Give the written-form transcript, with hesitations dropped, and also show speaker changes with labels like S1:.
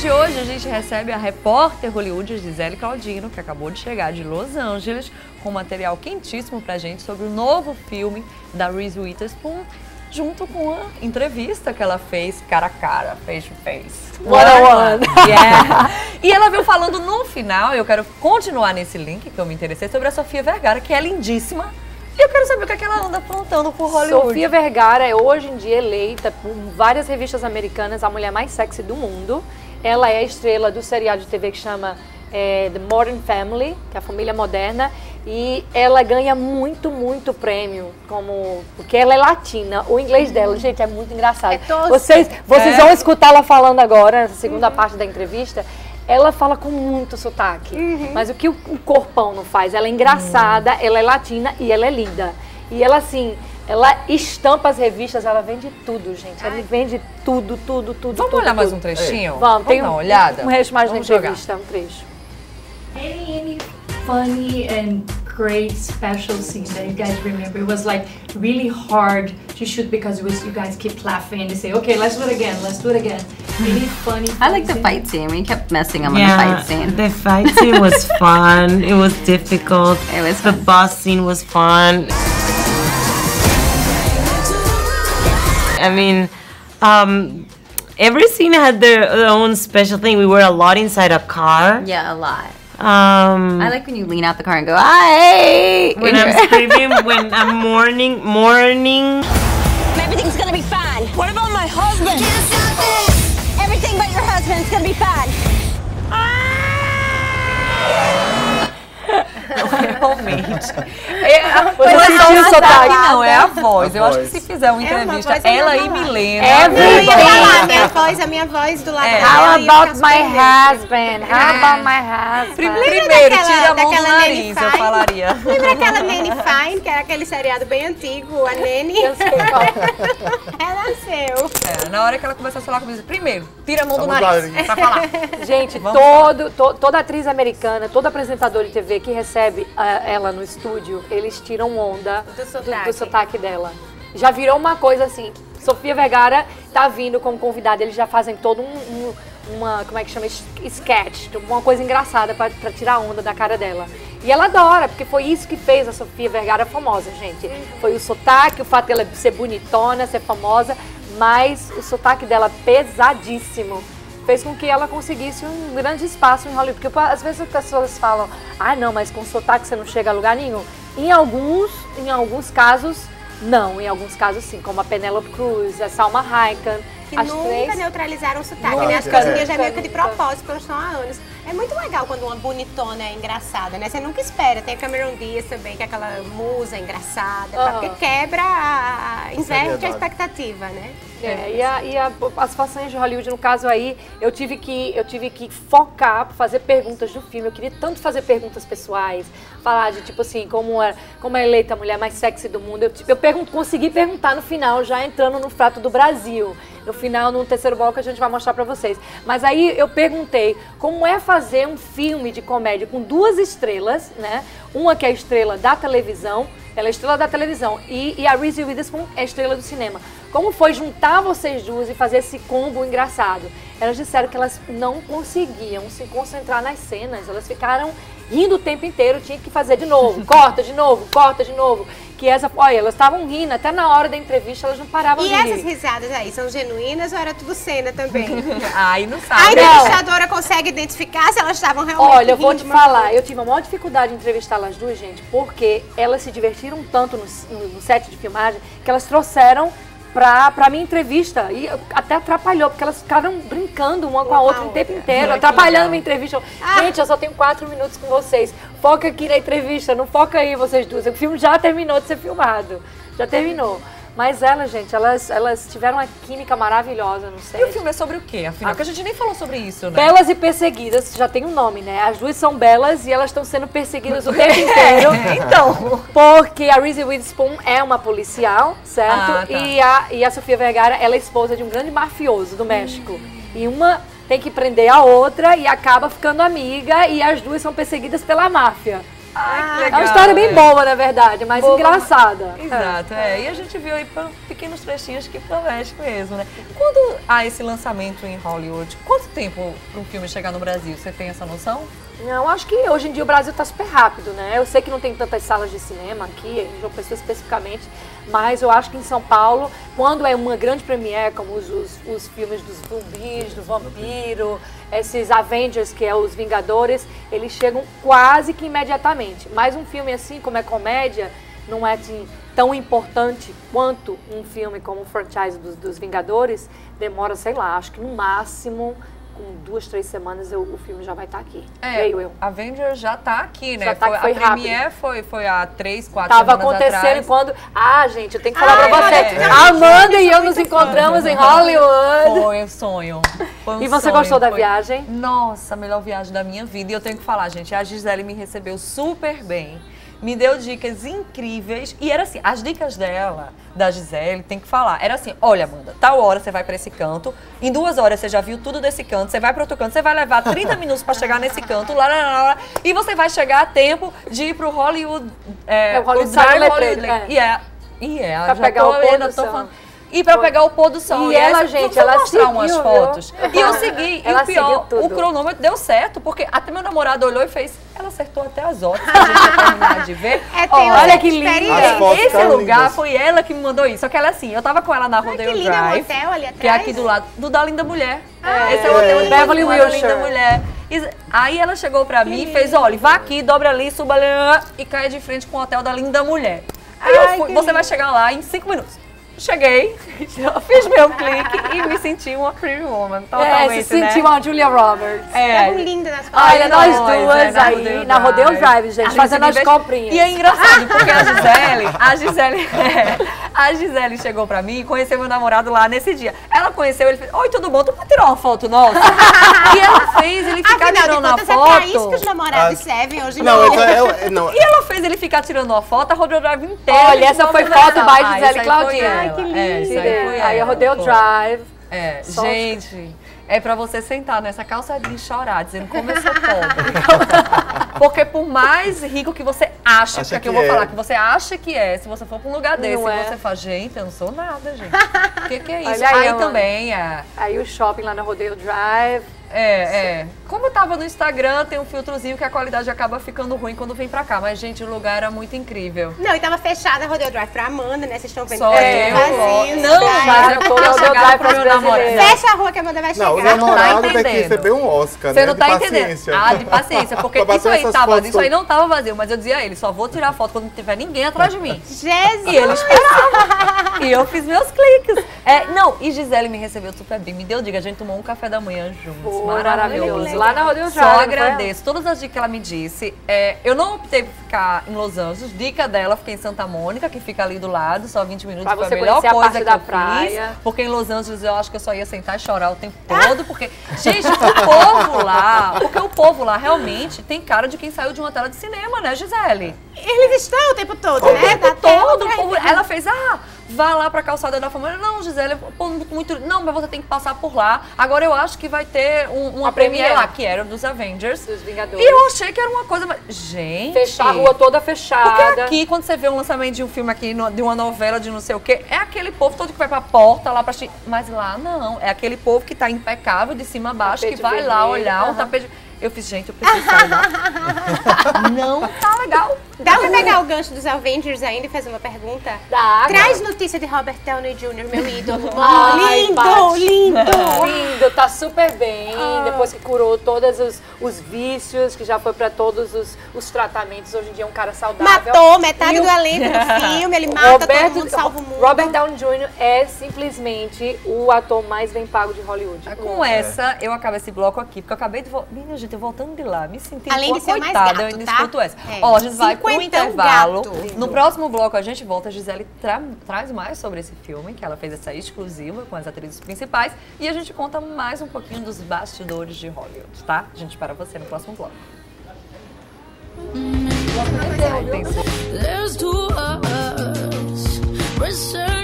S1: de hoje a gente recebe a repórter Hollywood Gisele Claudino, que acabou de chegar de Los Angeles, com material quentíssimo pra gente sobre o novo filme da Reese Witherspoon, junto com a entrevista que ela fez cara a cara, face to face.
S2: One-on-one.
S1: Yeah. E ela veio falando no final, eu quero continuar nesse link que eu me interessei, sobre a Sofia Vergara, que é lindíssima. E eu quero saber o que é que ela anda aprontando por Hollywood.
S2: Sofia Vergara é hoje em dia eleita por várias revistas americanas a mulher mais sexy do mundo. Ela é a estrela do seriado de TV que chama The Modern Family, que é a família moderna. E ela ganha muito prêmio, porque ela é latina. O inglês dela, gente, é muito engraçado. Vocês vão escutar ela falando agora, nessa segunda parte da entrevista. Ela fala com muito sotaque, mas o que o corpão não faz? Ela é engraçada, ela é latina e ela é linda. E ela, assim, ela estampa as revistas, ela vende tudo, gente. Ela vende tudo.
S1: Vamos olhar mais um trechinho?
S2: Vamos, tem
S1: dar uma olhada?
S2: Um resto mais da
S1: Vamos jogar.
S2: entrevista, um trecho.
S3: Any funny and great special scenes that you guys remember? It was like really hard to shoot because you guys keep laughing and you say, okay, let's do it again. Really funny.
S4: I like the fight scene. We kept messing up on the fight scene.
S5: The fight scene was fun. It was difficult.
S4: It was
S5: the
S4: fun.
S5: boss scene was fun. I mean, every scene had their own special thing. We were a lot inside a car.
S4: Yeah, a lot. I like when you lean out the car and go, "Hi!"
S5: When I'm screaming, when I'm mourning.
S6: Everything's gonna be fine. What about my husband? You can't stop this. Everything but your husband's gonna be fine.
S1: Realmente.
S2: Você sentiu o sotaque?
S1: Não, é a voz. Eu acho que se fizer uma entrevista, ela e Milena...
S2: Eu ia
S7: falar, a minha voz do lado dela.
S2: How about my husband? How about my husband?
S1: Primeiro, tira a mão do nariz, eu falaria.
S7: Lembra aquela Nanny Fine, que era aquele seriado bem antigo, a Nanny?
S2: Eu sei qual.
S7: Ela nasceu.
S1: Na hora que ela começou a falar comigo, primeiro, tira a mão do nariz pra falar.
S2: Gente, toda atriz americana, todo apresentador de TV que recebe ela no estúdio, eles tiram onda do sotaque dela. Já virou uma coisa assim, Sofia Vergara tá vindo como convidada, eles já fazem todo uma, como é que chama, sketch, uma coisa engraçada pra tirar onda da cara dela. E ela adora, porque foi isso que fez a Sofia Vergara famosa, gente. Foi o sotaque, o fato dela ser bonitona, ser famosa, mas o sotaque dela pesadíssimo fez com que ela conseguisse um grande espaço em Hollywood. Porque às vezes as pessoas falam, não, mas com sotaque você não chega a lugar nenhum. Em alguns casos, não. Em alguns casos, sim. Como a Penélope Cruz, a Salma Hayek.
S7: Que nunca neutralizaram o sotaque, né? As coisinhas já meio que de propósito, porque elas estão há anos. É muito legal quando uma bonitona é engraçada, né? Você nunca espera. Tem a Cameron Diaz também, que é aquela musa engraçada, porque quebra, inverte a expectativa, né?
S2: As façanhas de Hollywood, no caso aí, eu tive que focar, fazer perguntas do filme. Eu queria tanto fazer perguntas pessoais, falar de tipo assim, como é eleita a mulher mais sexy do mundo. Eu consegui perguntar no final, já entrando no fato do Brasil. No final, no terceiro bloco, a gente vai mostrar pra vocês. Mas aí eu perguntei como é fazer um filme de comédia com duas estrelas, né? Uma que é a estrela da televisão, ela é estrela da televisão, e a Reese Witherspoon é a estrela do cinema. Como foi juntar vocês duas e fazer esse combo engraçado? Elas disseram que elas não conseguiam se concentrar nas cenas, elas ficaram rindo o tempo inteiro, tinha que fazer de novo, corta de novo. Olha, elas estavam rindo, até na hora da entrevista elas não paravam de rir.
S7: E essas risadas aí, são genuínas ou era tudo cena também?
S1: Aí não sabe.
S7: A entrevistadora consegue identificar se elas estavam realmente
S2: Olha, eu vou te falar, eu tive a maior dificuldade em entrevistar elas duas, gente, porque elas se divertiram tanto no set de filmagem que elas trouxeram pra minha entrevista e até atrapalhou, porque elas ficaram brincando uma com a outra o tempo inteiro, atrapalhando a minha entrevista. Gente, eu só tenho 4 minutos com vocês, foca aqui na entrevista, não foca aí vocês duas, o filme já terminou de ser filmado, já terminou. Mas elas, gente, elas tiveram uma química maravilhosa, não sei.
S1: E o filme é sobre o quê, afinal? Porque a gente nem falou sobre isso, né?
S2: Belas e Perseguidas, já tem um nome, né? As duas são belas e elas estão sendo perseguidas o tempo inteiro.
S1: Então.
S2: Porque a Reese Witherspoon é uma policial, certo?
S1: Tá.
S2: E a Sofia Vergara, ela é esposa de um grande mafioso do México. E uma tem que prender a outra e acaba ficando amiga e as duas são perseguidas pela máfia.
S1: Ai,
S2: É uma história bem boa, na verdade, mas engraçada.
S1: Exato, e a gente viu aí pequenos trechinhos que promete mesmo, né? Quando há esse lançamento em Hollywood, quanto tempo para um filme chegar no Brasil? Você tem essa noção?
S2: Não, acho que hoje em dia o Brasil está super rápido, né? Eu sei que não tem tantas salas de cinema aqui, em João Pessoa especificamente, mas eu acho que em São Paulo, quando é uma grande premiere, como os filmes dos zumbis, do vampiro, esses Avengers, que é os Vingadores, eles chegam quase que imediatamente. Mas um filme assim, como é comédia, não é assim, tão importante quanto um filme como o franchise dos Vingadores, demora, sei lá, acho que no máximo, com 2-3 semanas o filme já vai estar aqui. Creio eu.
S1: Avengers já tá aqui, né?
S2: Já tá,
S1: foi
S2: a premiere
S1: foi há 3-4 semanas
S2: Tava acontecendo
S1: atrás.
S2: quando... Ah, gente, eu tenho que falar pra você.
S1: é.
S2: A Amanda e eu nos encontramos em Hollywood.
S1: Foi um sonho. Foi um
S2: E você
S1: sonho,
S2: gostou da
S1: foi-
S2: viagem?
S1: Nossa, a melhor viagem da minha vida. E eu tenho que falar, gente, a Gisele me recebeu super bem. Me deu dicas incríveis. E era assim, as dicas dela, da Gisele, tem que falar. Era assim, olha, Amanda, tal hora você vai pra esse canto. Em 2 horas você já viu tudo desse canto. Você vai pro outro canto. Você vai levar 30 minutos pra chegar nesse canto. E você vai chegar a tempo de ir pro Hollywood...
S2: o Hollywood
S1: Drive,
S2: Sign
S1: Hollywood
S2: Letreiro,
S1: Lake.
S2: Pra
S1: já
S2: pegar
S1: tô
S2: o pôr
S1: vendo,
S2: do
S1: tô
S2: sol.
S1: falando. E pra pegar o pôr do sol.
S2: E ela, gente,
S1: vou
S2: ela
S1: mostrar
S2: seguiu,
S1: umas
S2: viu?
S1: fotos. E eu segui.
S2: Ela
S1: e o pior,
S2: seguiu tudo.
S1: o cronômetro deu certo, porque até meu namorado olhou e fez. Ela acertou até as horas pra gente terminar de ver.
S2: Olha que linda.
S7: experiência.
S8: As fotos
S1: Esse
S8: ficaram
S1: lugar
S8: lindas.
S1: foi ela que me mandou isso. Só que ela assim, eu tava com ela na
S7: Que
S1: Rodeo
S7: lindo, é um
S1: Drive,
S7: hotel ali atrás.
S1: que é aqui do lado do da Linda Mulher. Esse é
S2: é.
S1: o hotel de
S2: Beverly
S1: da Linda
S2: Wilshire.
S1: Mulher. Aí ela chegou pra mim e fez, olha, vá aqui, dobra ali, suba ali e caia de frente com o hotel da Linda Mulher. Aí eu fui, você vai chegar lá em 5 minutos. Cheguei, fiz meu clique e me senti uma free woman, totalmente,
S2: se sentiu uma Julia Roberts.
S7: Estavam lindas as fotos.
S2: Olha, nós
S1: nós,
S2: duas
S1: na
S2: aí
S1: Rodeo
S2: na Rodeo
S1: Drive.
S2: Drive, gente,
S1: A
S2: fazendo as
S1: se
S2: comprinhas.
S1: E é engraçado, porque a Gisele chegou pra mim e conheceu meu namorado lá nesse dia. Ela conheceu, ele fez, oi, tudo bom? Tu pode tirar uma foto nossa? E ela fez ele ficar
S7: Afinal de
S1: tirando a
S7: contas, é pra isso que
S1: foto.
S7: os namorados servem hoje em
S8: Não,
S7: dia.
S8: não.
S1: E ela fez ele ficar tirando a foto, a Rodeo Drive inteira.
S2: Olha, essa foi foto by
S1: Ah,
S2: Gisele
S1: essa aí
S2: Claudinha.
S1: foi ela.
S2: Ai, que
S1: Essa aí foi
S2: Aí a
S1: ela,
S2: Rodeo
S1: foi.
S2: Drive.
S1: Gente, é pra você sentar nessa calçadinha e chorar, dizendo como eu sou pobre. Porque por mais rico que você acha que eu vou falar, que você acha que é, se você for pra um lugar desse, você fala, gente, eu não sou nada, gente. O que é isso?
S2: Olha aí,
S1: Aí
S2: Amanda.
S1: também,
S2: Aí o shopping lá na Rodeo Drive.
S1: Como eu tava no Instagram, tem um filtrozinho que a qualidade acaba ficando ruim quando vem pra cá. Mas, gente, o lugar era muito incrível.
S7: Não, e tava fechada a Rodeo Drive pra Amanda, né? Vocês estão vendo?
S1: Só
S7: Tá
S1: eu,
S7: vazio,
S1: não,
S7: tá?
S1: mas é porque eu
S2: Rodeo
S1: chegava
S2: Drive
S1: pro meu
S2: pras
S1: namorado.
S2: brasileiras.
S7: Fecha a rua que a Amanda vai
S8: Não, o
S7: chegar.
S8: namorado tem que
S1: entendendo.
S8: receber um Oscar,
S1: Você
S8: né?
S1: não
S8: De
S1: tá
S8: paciência.
S1: entendendo. De paciência. Porque
S8: Pra
S1: isso
S8: bater
S1: aí,
S8: essas
S1: tava,
S8: fotos
S1: isso aí não tava vazio, mas eu dizia a ele, só vou tirar foto quando não tiver ninguém atrás de mim.
S7: Jesus!
S1: E ele esperava. E eu fiz meus cliques. Não, e Gisele me recebeu super bem. Me deu dica, a gente tomou um café da manhã juntos.
S2: Foi maravilhoso. Lá na Rodeo Drive.
S1: Só agradeço. Todas as dicas que ela me disse. Eu não optei por ficar em Los Angeles. Dica dela, fiquei em Santa Mônica, que fica ali do lado, só 20 minutos.
S2: Pra
S1: Foi
S2: você
S1: a melhor
S2: conhecer a
S1: coisa
S2: parte
S1: que
S2: da
S1: eu
S2: praia.
S1: fiz. Porque em Los Angeles eu acho que eu só ia sentar e chorar o tempo todo. Porque, gente, o povo lá. Porque o povo lá realmente tem cara de quem saiu de uma tela de cinema, né, Gisele?
S7: Eles estão o tempo todo,
S1: O
S7: né?
S1: tempo
S7: Da tela
S1: todo,
S7: pra
S1: o povo,
S7: entrar.
S1: ela fez, vá lá pra calçada da fama. Não, Gisele, pô, muito. Não, mas você tem que passar por lá. Agora eu acho que vai ter uma premiere lá, que era dos Avengers.
S2: Dos Vingadores.
S1: E eu achei que era uma coisa. Gente.
S2: Fechar a rua toda fechada.
S1: Porque aqui, quando você vê um lançamento de um filme aqui, de uma novela, de não sei o quê, é aquele povo todo que vai pra porta lá pra assistir. Mas lá não. É aquele povo que tá impecável, de cima a baixo, que
S2: Tapete
S1: vai lá
S2: vermelho,
S1: olhar o tapete. Eu fiz, gente, eu preciso sair lá. Não tá legal.
S7: Dá pra pegar o gancho dos Avengers ainda e fazer uma pergunta?
S2: Dá.
S7: Traz notícia de Robert Downey Jr., meu ídolo.
S2: Ai,
S7: Lindo,
S2: Paty.
S7: lindo.
S2: Lindo, tá super bem. Depois que curou todos os vícios, que já foi pra todos os tratamentos. Hoje em dia é um cara saudável.
S7: Matou metade
S2: E o-
S7: do elenco do filme, ele mata todo mundo, salva o mundo.
S2: Robert Downey Jr. é simplesmente o ator mais bem pago de Hollywood.
S1: Com essa, eu acabo esse bloco aqui, porque eu acabei de... Minha gente, eu voltando de lá, me senti
S7: Além
S1: uma
S7: de ser mais
S1: coitada,
S7: gato,
S1: eu ainda
S7: tá?
S1: escuto essa.
S7: É.
S1: Ó, a gente vai pro
S7: Cinquentão
S1: intervalo.
S7: gato.
S1: No próximo bloco a gente volta, a Gisele traz mais sobre esse filme, que ela fez essa exclusiva com as atrizes principais, e a gente conta mais um pouquinho dos bastidores de Hollywood, tá? A gente para você no próximo bloco.
S9: There's two of us. We're